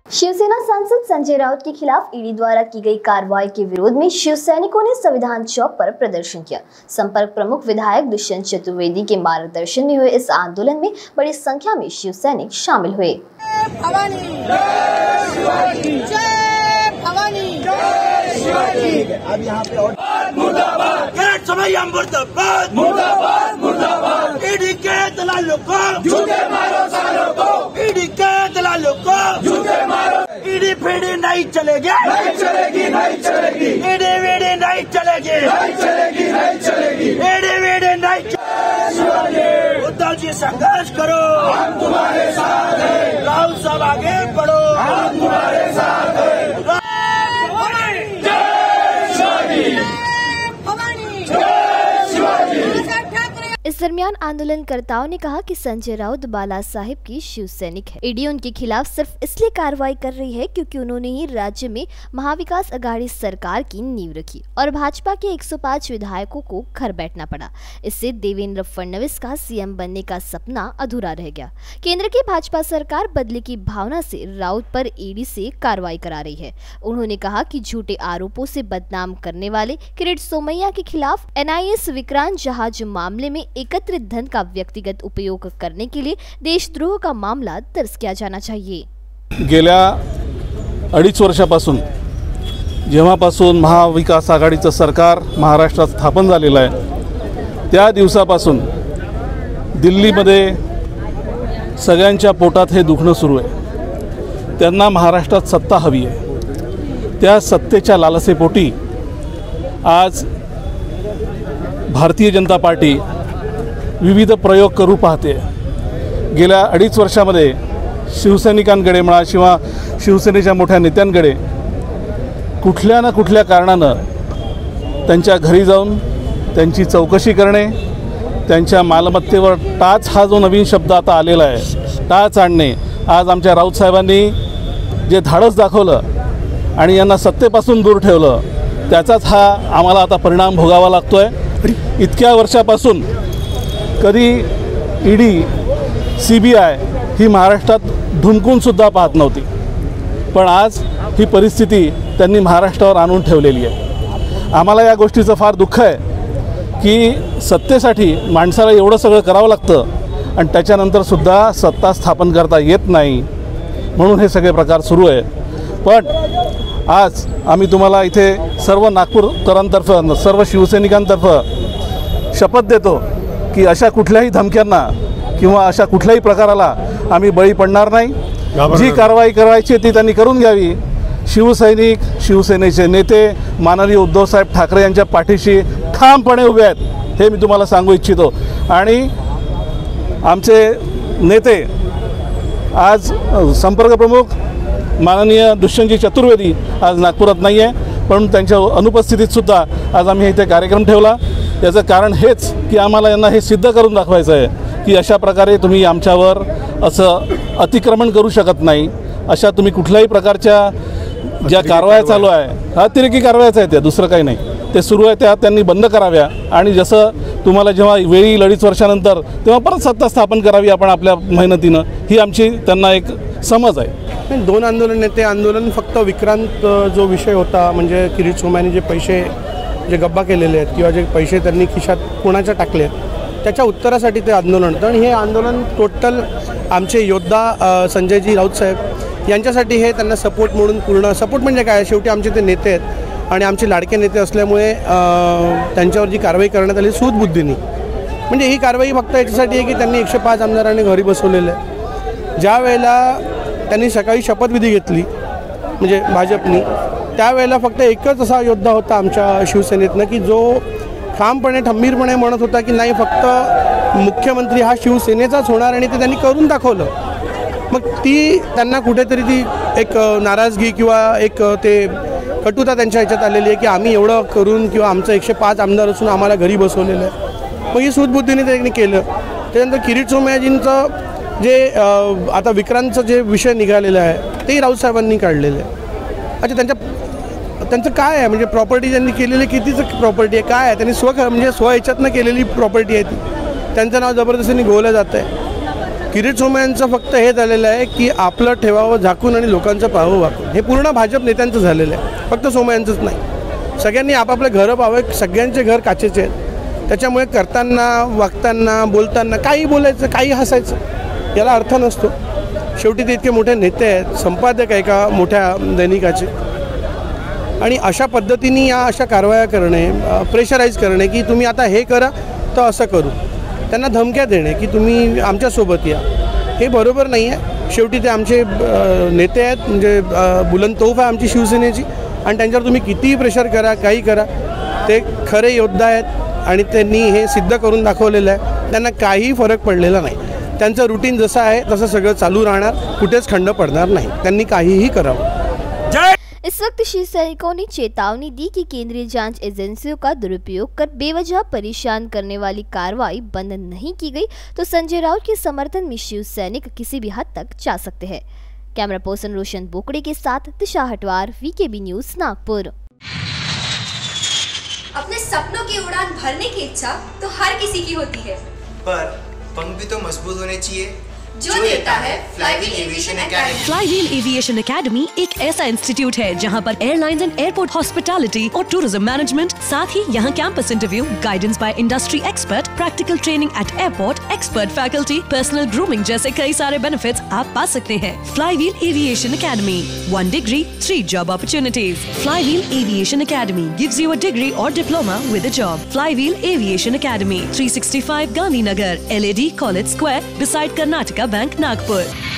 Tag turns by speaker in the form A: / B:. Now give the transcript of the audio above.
A: शिवसेना सांसद संजय राउत के खिलाफ ईडी द्वारा की गई कार्रवाई के विरोध में शिव सैनिकों ने संविधान चौक पर प्रदर्शन किया। संपर्क प्रमुख विधायक दुष्यंत चतुर्वेदी के मार्गदर्शन में हुए इस आंदोलन में बड़ी संख्या में शिव सैनिक शामिल हुए।
B: अब यहाँ पे मुर्दाबाद ईडी के दलालों को झूठे मारो, सालों को ईडी के दलालों को झूठे मारो। ईडी फीडी नहीं चलेगी, नहीं चलेगी, नहीं चलेगी। ईडी वीडी नहीं चलेगी, नहीं चलेगी, नहीं चलेगी। ईडी वीडी नहीं चलेगी। उद्धव जी संघर्ष करो, हम तुम्हारे साथ हैं। राहुल साहब आगे बढ़ो, हम तुम्हारे साथ हैं।
A: इस दरमियान आंदोलनकर्ताओं ने कहा कि संजय राउत बाला साहिब की शिव सैनिक है। ईडी उनके खिलाफ सिर्फ इसलिए कार्रवाई कर रही है क्योंकि उन्होंने ही राज्य में महाविकास अघाड़ी सरकार की नींव रखी और भाजपा के 105 विधायकों को घर बैठना पड़ा। इससे देवेंद्र फडणवीस का सीएम बनने का सपना अधूरा रह गया। केंद्र की भाजपा सरकार बदले की भावना से राउत पर ईडी से कार्रवाई करा रही है। उन्होंने कहा कि झूठे आरोपों से बदनाम करने वाले किरीट सोमैया के खिलाफ एनआईए विक्रांत जहाज मामले में एकत्रित धन का व्यक्तिगत उपयोग करने के लिए देशद्रोह का मामला दर्ज किया जाना चाहिए।
C: गेल्या 2.5 वर्षापासून जेव्हापासून महाविकास आघाडीचं सरकार महाराष्ट्रात स्थापन झालेलं आहे त्या दिवसापासून दिल्लीमध्ये सगळ्यांच्या पोटात हे दुखणं सुरू आहे। त्यांना महाराष्ट्रात सत्ता हवी आहे। त्या सत्तेच्या लालसेपोटी आज भारतीय जनता पार्टी विविध प्रयोग करू पाहते। गेल्या 2.5 वर्षामध्ये शिवसैनिकांकडे म्हणा किंवा शिवसेनेच्या मोठ्या नेत्यांकडे कुठल्या ना कुठल्या कारणानं त्यांच्या घरी जाऊन त्यांची चौकशी करणे, त्यांच्या मालमत्तेवर टाच हा जो नवीन शब्द आता आलेला आहे टाच आणणे, आज आमच्या राऊत साहेबांनी जे धाडस दाखवलं आणि यांना सत्तेपासून दूर ठेवलं त्याचाच हा आम्हाला आता परिणाम भोगावा लागतोय। इतक्या वर्षापासून कधी ईडी सीबीआय ही महाराष्ट्रात ढुंकून सुद्धा पाहत नव्हती, पण आज ही परिस्थिती त्यांनी महाराष्ट्रावर आणून ठेवलेली आहे। आम्हाला या गोष्टीचं फार दुःख आहे की सत्तेसाठी माणसाला एवढं सगळं करावं लागतं आणि त्याच्यानंतर सुद्धा सत्ता स्थापन करता येत नाही, म्हणून हे सगळे प्रकार सुरू आहे। पण आज आम्ही तुम्हाला इथे सर्व नागपूरकरांतर्फ सर्व शिवसैनिकांतर्फ शपथ देतो की अशा कुठल्याही धमक्यांना किंवा अशा कुठल्याही प्रकाराला आम्ही बळी पडणार नाही। जी कारवाई करायची ती त्यांनी करून घ्यावी। शिवसैनिक शिवसेनेचे नेते माननीय उद्धव साहेब ठाकरे यांच्या पाठीशी ठामपणे उभे आहेत हे मी तुम्हाला सांगू इच्छितो। आणि आमचे नेते आज संपर्क प्रमुख माननीय दुष्यंतजी चतुर्वेदी आज नागपुरात नाही आहे, पण त्यांच्या अनुपस्थितीत सुद्धा आज आम्ही इथे कार्यक्रम ठेवला। याचं कारण हेच की आम्हाला यांना हे सिद्ध करून दाखवायचं आहे की अशा प्रकारे तुम्ही आमच्यावर असं अतिक्रमण करू शकत नाही। अशा तुम्ही कुठल्याही प्रकारच्या ज्या कारवाया चालू आहे अतिरेकी कारवायाच आहे त्या, दुसरं काही नाही, ते सुरू आहे त्या त्यांनी बंद कराव्या आणि जसं तुम्हाला जेव्हा वेळी 2.5 वर्षानंतर तेव्हा परत सत्ता स्थापन करावी आपण आपल्या मेहनतीनं, ही आमची त्यांना एक समज आहे।
D: दोन आंदोलन नेते आंदोलन फक्त विक्रांत जो विषय होता म्हणजे किरीट सोमैयाने जे पैसे जे गब्बा केलेले आहेत किंवा जे पैसे त्यांनी खिशात कोणाच्या टाकले आहेत त्याच्या उत्तरासाठी ते आंदोलन होतं। आणि हे आंदोलन टोटल आमचे योद्धा संजयजी राऊत साहेब यांच्यासाठी हे त्यांना सपोर्ट म्हणून पूर्ण सपोर्ट म्हणजे काय, शेवटी आमचे ते नेते आहेत आणि आमचे लाडके नेते असल्यामुळे त्यांच्यावर जी कारवाई करण्यात आली सूदबुद्धीने, म्हणजे ही कारवाई फक्त याच्यासाठी आहे की त्यांनी 105 आमदारांनी घरी बसवलेलं आहे। ज्या वेळेला त्यांनी सकाळी शपथविधी घेतली म्हणजे भाजपनी, त्यावेळेला फक्त एकच असा योद्धा होता आमच्या शिवसेनेतनं की जो ठामपणे खंबीरपणे म्हणत होता की नाही फक्त मुख्यमंत्री हा शिवसेनेचाच होणार आणि ते त्यांनी करून दाखवलं। मग ती त्यांना कुठेतरी ती एक नाराजगी किंवा एक ते कटुता त्यांच्या ह्याच्यात आलेली आहे की आम्ही एवढं करून किंवा आमचं 105 आमदार असून आम्हाला घरी बसवलेलं आहे। मग ही सूदबुद्धीने त्यांनी केलं। त्यानंतर किरीट सोमैयाजींचं जे आता विक्रांतचं जे विषय निघालेला आहे तेही राऊत साहेबांनी काढलेलं आहे। अच्छा त्यांचं काय आहे म्हणजे प्रॉपर्टी त्यांनी केलेली कितीचं प्रॉपर्टी आहे काय आहे, त्यांनी म्हणजे स्व ह्याच्यातनं केलेली प्रॉपर्टी आहे ती, त्यांचं नाव जबरदस्तीने गोवलं जातं आहे। किरीट सोमय्यांचं फक्त हे झालेलं आहे की आपलं ठेवावं झाकून आणि लोकांचं पाहावं वाकून. हे पूर्ण भाजप नेत्यांचं झालेलं आहे, फक्त सोमय्यांचंच नाही. सगळ्यांनी आपापले घरं पाहावे. सगळ्यांचे घर काचेचे आहेत, त्याच्यामुळे करताना वागताना बोलताना काही बोलायचं काही हसायचं याला अर्थ नसतो. शेवटी ते इतके मोठे नेते आहेत, संपादक आहे का मोठ्या दैनिकाचे, आणि अशा पद्धतीने या अशा कारवाया करणे, प्रेशराईज करणे की तुम्ही आता हे करा तर असं करू, त्यांना धमक्या देणे की तुम्ही आमच्यासोबत या, हे बरोबर नाही आहे. शेवटी ते आमचे नेते आहेत, म्हणजे बुलंद तोफ आहे आमची शिवसेनेची, आणि त्यांच्यावर तुम्ही कितीही प्रेशर करा काही करा, ते खरे योद्धा आहेत आणि त्यांनी हे सिद्ध करून दाखवलेलं आहे. त्यांना काहीही फरक पडलेला नाही. त्यांचं रुटीन जसं आहे तसं सगळं चालू राहणार, कुठेच खंड पडणार नाही. त्यांनी काहीही करावं.
A: इस वक्त शिव सैनिकों ने चेतावनी दी कि केंद्रीय जांच एजेंसियों का दुरुपयोग कर बेवजह परेशान करने वाली कार्रवाई बंद नहीं की गई तो संजय राउत के समर्थन में शिव सैनिक किसी भी हद तक जा सकते हैं। कैमरा पर्सन रोशन बोकड़े के साथ दिशा हटवार, वीकेबी न्यूज, नागपुर।
E: अपने सपनों की उड़ान भरने की इच्छा तो हर किसी की होती है, पर पंख भी तो मजबूत होने चाहिए, जो देता है flywheel aviation academy.
F: Flywheel aviation academy एक ऐसा इंस्टीट्यूट है जहां पर एयरलाइंस एंड एयरपोर्ट हॉस्पिटैलिटी और टूरिज्म मैनेजमेंट, साथ ही यहां campus interview, guidance by industry expert, practical training at airport, expert faculty, personal grooming जैसे कई सारे बेनिफिट्स आप पा सकते हैं। Flywheel aviation academy, 1 degree 3 job opportunities। Flywheel aviation academy gives you a degree or diploma with a job। Flywheel aviation academy, 365 Gandhinagar, LAD College Square, beside Karnataka Bank, Nagpur।